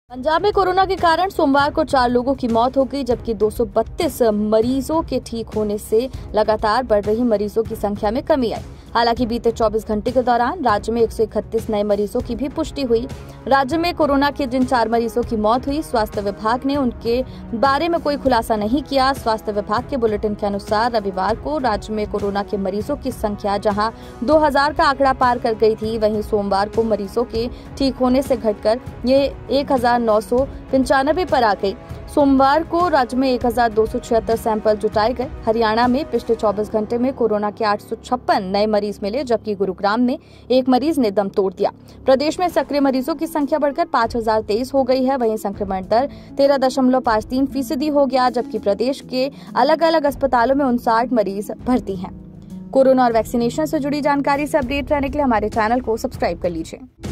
पंजाब में कोरोना के कारण सोमवार को 4 लोगों की मौत हो गई, जबकि 232 मरीजों के ठीक होने से लगातार बढ़ रही मरीजों की संख्या में कमी आई। हालांकि बीते 24 घंटे के दौरान राज्य में 131 नए मरीजों की भी पुष्टि हुई। राज्य में कोरोना के जिन 4 मरीजों की मौत हुई, स्वास्थ्य विभाग ने उनके बारे में कोई खुलासा नहीं किया। स्वास्थ्य विभाग के बुलेटिन के अनुसार रविवार को राज्य में कोरोना के मरीजों की संख्या जहां 2000 का आंकड़ा पार कर गई थी, वहीं सोमवार को मरीजों के ठीक होने से घटकर ये 1995 पर आ गई। सोमवार को राज्य में 1276 सैंपल जुटाए गए। हरियाणा में पिछले 24 घंटे में कोरोना के 856 नए मरीज मिले, जबकि गुरुग्राम में एक मरीज ने दम तोड़ दिया। प्रदेश में सक्रिय मरीजों की संख्या बढ़कर 5023 हो गई है। वहीं संक्रमण दर 13.53% हो गया, जबकि प्रदेश के अलग अलग अस्पतालों में 59 मरीज भर्ती हैं। कोरोना और वैक्सीनेशन से जुड़ी जानकारी से अपडेट रहने के लिए हमारे चैनल को सब्सक्राइब कर लीजिए।